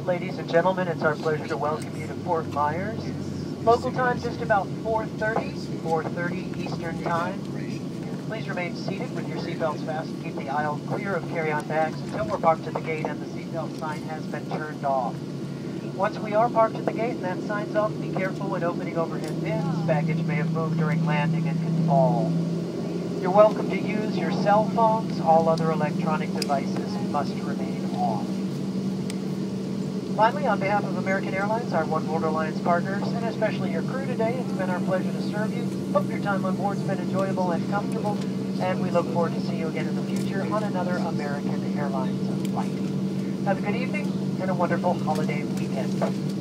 ladies and gentlemen. It's our pleasure to welcome you to Fort Myers. Local time just about 4:30 Eastern Time. Please remain seated with your seatbelts fastened. Keep the aisle clear of carry-on bags until we're parked at the gate and the seatbelt sign has been turned off. Once we are parked at the gate and that sign's off, be careful when opening overhead bins. Baggage may have moved during landing and can fall. You're welcome to use your cell phones. All other electronic devices must remain off. Finally, on behalf of American Airlines, our One World Alliance partners, and especially your crew today, it's been our pleasure to serve you. Hope your time on board's been enjoyable and comfortable, and we look forward to seeing you again in the future on another American Airlines flight. Have a good evening and a wonderful holiday weekend.